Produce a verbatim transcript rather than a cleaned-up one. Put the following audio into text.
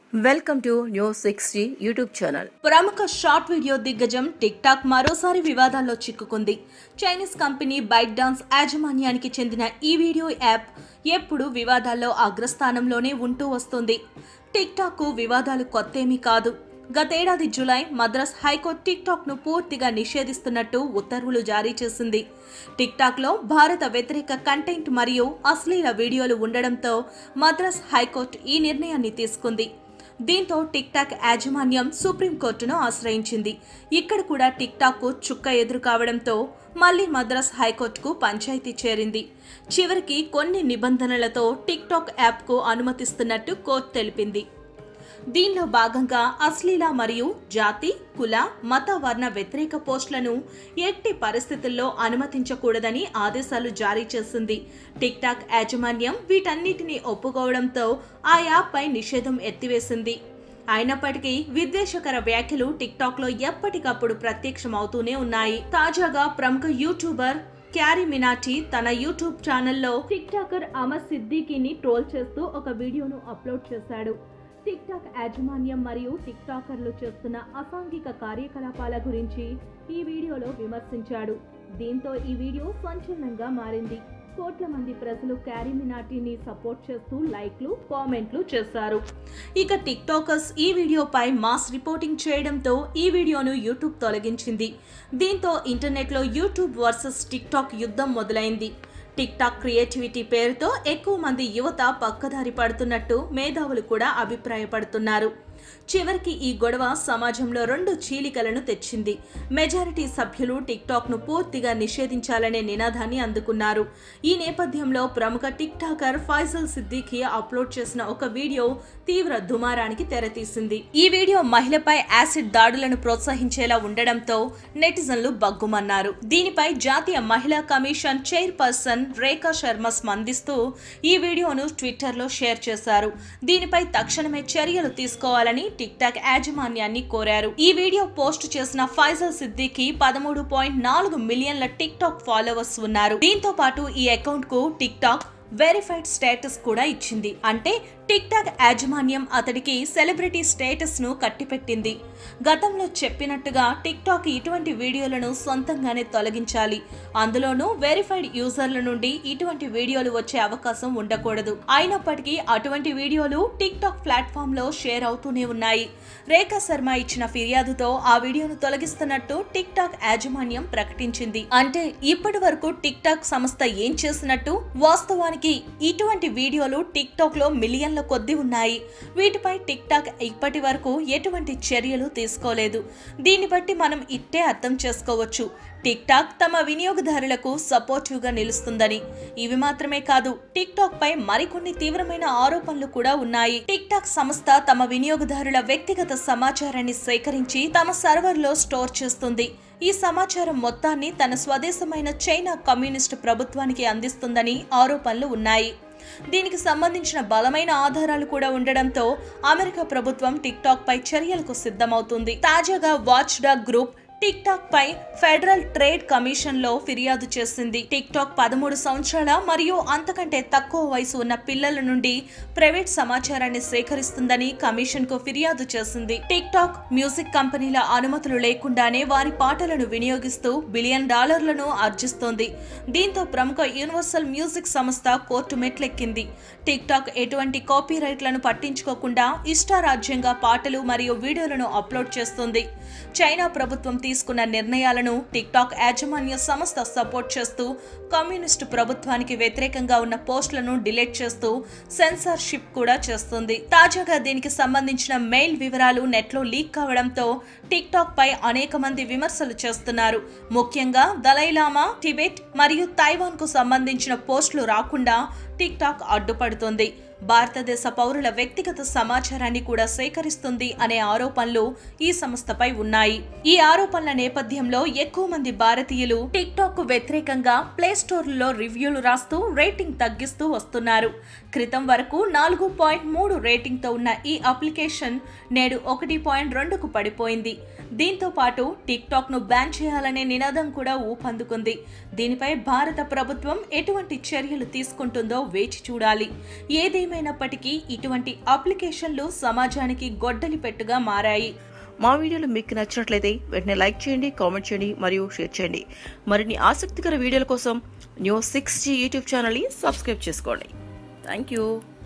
Welcome to news sixty YouTube channel. ప్రముఖ short video దిగ్గజం TikTok మరోసారి వివాదాల్లో చిక్కుకుంది. చైనీస్ కంపెనీ బైట్ డాన్స్ యాజమాన్యానికి చెందిన ఈ వీడియో యాప్ ఎప్పుడు వివాదాల్లో అగ్రస్థానంలోనే ఉంటూ వస్తుంది. టిక్ టాక్ కు వివాదాలు కొత్తేమీ కాదు. గతేడాది జులై మద్రాస్ హైకోర్టు టిక్ టాక్ ను పూర్తిగా నిషేధిస్తున్నట్టు ఉత్తర్వులు జారీ చేసింది. టిక్ టాక్ లో భారత వ్యతిరేక కంటెంట్ మరియు అశ్లీల వీడియోలు ఉండడంతో మద్రాస్ హైకోర్టు ఈ నిర్ణయాన్ని తీసుకుంది. దీంతో టిక్ టాక్ యాజమాన్యం సుప్రీంకోర్టును ఆశ్రయించింది. ఇక్కడ కూడా టిక్ టాక్ కు చుక్క ఎదురు కావడంతో మళ్లీ మద్రాస్ హైకోర్టుకు పంచాయతీ చేరింది. చివరికి కొన్ని నిబంధనలతో టిక్ టాక్ యాప్ కు అనుమతిస్తున్నట్టు కోర్టు తెలిపింది. దీనిలో భాగంగా అశ్లీల మరియు జాతి, కుల, మత, వర్ణ వ్యతిరేక పోస్టులను ఎట్టి పరిస్థితుల్లో అనుమతించకూడదని ఆదేశాలు జారీ చేసింది. టిక్ టాక్ యాజమాన్యం వీటన్నిటిని ఒప్పుకోవడంతో ఆ యాప్ పై నిషేధం ఎత్తివేసింది. అయినప్పటికీ విద్వేషకర వ్యాఖ్యలు టిక్ టాక్ లో ఎప్పటికప్పుడు ప్రత్యక్షమవుతూనే ఉన్నాయి. తాజాగా ప్రముఖ యూట్యూబర్ క్యారీ మినాటీ తన యూట్యూబ్ ఛానల్లో టిక్ టాకర్ అమర్ సిద్దికీని ట్రోల్ చేస్తూ ఒక వీడియోను అప్లోడ్ చేశాడు. టిక్ టాక్ యాజమాన్యం మరియు టిక్ టాకర్లు చేస్తున్న అసాంఘిక కార్యకలాపాల గురించి ఈ వీడియోలో విమర్శించాడు. దీంతో ఈ వీడియో సంచలనంగా మారింది. కోట్ల మంది ప్రజలు క్యారీ మినాటీని సపోర్ట్ చేస్తూ లైక్లు, కామెంట్లు చేశారు. ఇక టిక్ టాకర్స్ ఈ వీడియోపై మాస్ రిపోర్టింగ్ చేయడంతో ఈ వీడియోను యూట్యూబ్ తొలగించింది. దీంతో ఇంటర్నెట్లో యూట్యూబ్ వర్సెస్ టిక్ టాక్ యుద్ధం మొదలైంది. టిక్ టాక్ క్రియేటివిటీ పేరుతో ఎక్కువ మంది యువత పక్కదారి పడుతున్నట్టు మేధావులు కూడా అభిప్రాయపడుతున్నారు. చివరికి ఈ గొడవ సమాజంలో రెండు చీలికలను తెచ్చింది. మెజారిటీ సభ్యులు టిక్ టాక్ ను పూర్తిగా నిషేధించాలనే నినాదాన్ని అందుకున్నారు. ఈ నేపథ్యంలో ప్రముఖ TikToker Faizal Siddiqui upload చేసిన ఒక వీడియో తీవ్ర దుమారానికి తెరతీసింది. ఈ వీడియో మహిళపై యాసిడ్ దాడులను ప్రోత్సహించేలా ఉండడంతో నెటిజన్లు బగ్గుమన్నారు. దీనిపై జాతీయ మహిళా కమిషన్ చైర్పర్సన్ రేఖా శర్మ స్పందిస్తూ ఈ వీడియోను ట్విట్టర్ లో షేర్ చేశారు. దీనిపై తక్షణమే చర్యలు తీసుకోవాలని టిక్ టాక్ యాజమాన్యాన్ని కోరారు. ఈ వీడియో పోస్ట్ చేసిన ఫైజల్ సిద్దికీ పదమూడు పాయింట్ నాలుగు మిలియన్ల టిక్ టాక్ ఫాలోవర్స్ ఉన్నారు. దీంతో పాటు ఈ అకౌంట్ కు టిక్ టాక్ వెరిఫైడ్ స్టేటస్ కూడా ఇచ్చింది. అంటే టిక్ టాక్ యాజమాన్యం అతడికి సెలబ్రిటీ స్టేటస్ ను కట్టిపెట్టింది. గతంలో చెప్పినట్టుగా టిక్ టాక్ ఇటువంటి వీడియోలను సొంతంగానే తొలగించాలి. అందులోనూ వెరిఫైడ్ యూజర్ల నుండి ఇటువంటి వీడియోలు వచ్చే అవకాశం ఉండకూడదు. అయినప్పటికీ అటువంటి వీడియోలు టిక్ టాక్ ప్లాట్ఫామ్ లో షేర్ అవుతూనే ఉన్నాయి. రేఖా శర్మ ఇచ్చిన ఫిర్యాదుతో ఆ వీడియోను తొలగిస్తున్నట్టు టిక్ టాక్ యాజమాన్యం ప్రకటించింది. అంటే ఇప్పటి వరకు టిక్ టాక్ సంస్థ ఏం చేసినట్టు? వాస్తవానికి ఇటువంటి వీడియోలు టిక్ టాక్ లో మిలియన్ల కొద్ది ఉన్నాయి. వీటిపై టిక్ టాక్ ఇప్పటి వరకు ఎటువంటి చర్యలు తీసుకోలేదు. దీన్ని బట్టి మనం ఇట్టే అర్థం చేసుకోవచ్చు, టిక్ టాక్ తమ వినియోగదారులకు సపోర్టివ్ గా నిలుస్తుందని. ఇవి మాత్రమే కాదు, టిక్ టాక్ పై మరికొన్ని తీవ్రమైన ఆరోపణలు కూడా ఉన్నాయి. టిక్ టాక్ సంస్థ తమ వినియోగదారుల వ్యక్తిగత సమాచారాన్ని సేకరించి తమ సర్వర్ లో స్టోర్ చేస్తుంది. ఈ సమాచారం మొత్తాన్ని తన స్వదేశమైన చైనా కమ్యూనిస్టు ప్రభుత్వానికి అందిస్తుందని ఆరోపణలు ఉన్నాయి. దీనికి సంబంధించిన బలమైన ఆధారాలు కూడా ఉండడంతో అమెరికా ప్రభుత్వం టిక్ టాక్ పై చర్యలకు సిద్ధమవుతుంది. తాజాగా watchdog group TikTok పై ఫెడరల్ ట్రేడ్ కమిషన్ లో ఫిర్యాదు చేసింది. టిక్ టాక్ పదమూడు సంవత్సరాల మరియు అంతకంటే తక్కువ వయసు ఉన్న పిల్లల నుండి ప్రైవేట్ సమాచారాన్ని సేకరిస్తుందని కమిషన్ కు ఫిర్యాదు చేసింది. టిక్ టాక్ మ్యూజిక్ కంపెనీల అనుమతులు లేకుండానే వారి పాటలను వినియోగిస్తూ బిలియన్ డాలర్లను ఆర్జిస్తోంది. దీంతో ప్రముఖ యూనివర్సల్ మ్యూజిక్ సంస్థ కోర్టు మెట్లెక్కింది. టిక్ టాక్ ఎటువంటి కాపీరైట్లను పట్టించుకోకుండా ఇష్టారాజ్యంగా పాటలు మరియు వీడియోలను అప్లోడ్ చేస్తుంది. చైనా ప్రభుత్వం తీసుకున్న నిర్ణయాలను టిక్ టాక్ యాజమాన్య సంస్థ సపోర్ట్ చేస్తూ కమ్యూనిస్టు ప్రభుత్వానికి వ్యతిరేకంగా ఉన్న పోస్టులను డిలీట్ చేస్తూ సెన్సార్షిప్ కూడా చేస్తుంది. తాజాగా దీనికి సంబంధించిన మెయిల్ వివరాలు నెట్లో లీక్ కావడంతో టిక్ టాక్ పై అనేక మంది విమర్శలు చేస్తున్నారు. ముఖ్యంగా దలైలామా, టిబెట్ మరియు తైవాన్ కు సంబంధించిన పోస్టులు రాకుండా టిక్ టాక్ అడ్డుపడుతుంది. భారతదేశ పౌరుల వ్యక్తిగత సమాచారాన్ని కూడా సేకరిస్తుంది అనే ఆరోపణలు ఈ సంస్థపై ఉన్నాయి. ఈ ఆరోపణల నేపథ్యంలో ఎక్కువ మంది భారతీయులు టిక్ టాక్ కు వ్యతిరేకంగా ప్లే స్టోర్లలో రివ్యూలు రాస్తూ రేటింగ్ తగ్గిస్తూ వస్తున్నారు. క్రితం వరకు నాలుగు పాయింట్ మూడు రేటింగ్తో ఉన్న ఈ అప్లికేషన్ నేడు ఒకటి పాయింట్ రెండుకు పడిపోయింది. దీంతో పాటు టిక్ టాక్ ను బ్యాన్ చేయాలనే నినాదం కూడా ఊపందుకుంది. దీనిపై భారత ప్రభుత్వం ఎటువంటి చర్యలు తీసుకుంటుందో వేచి చూడాలి. ఏదేమైనప్పటికీ ఇటువంటి అప్లికేషన్లు సమాజానికి గొడ్డలి పెట్టుగా మారాయి. మా వీడియోలు మీకు నచ్చినట్లయితే వెంటనే లైక్ చేయండి, కామెంట్ చేయండి మరియు షేర్ చేయండి. మరిన్ని ఆసక్తికర వీడియోల కోసం న్యూస్ సిక్స్ జీ యూట్యూబ్ ఛానల్ని సబ్స్క్రైబ్ చేసుకోండి. Thank you.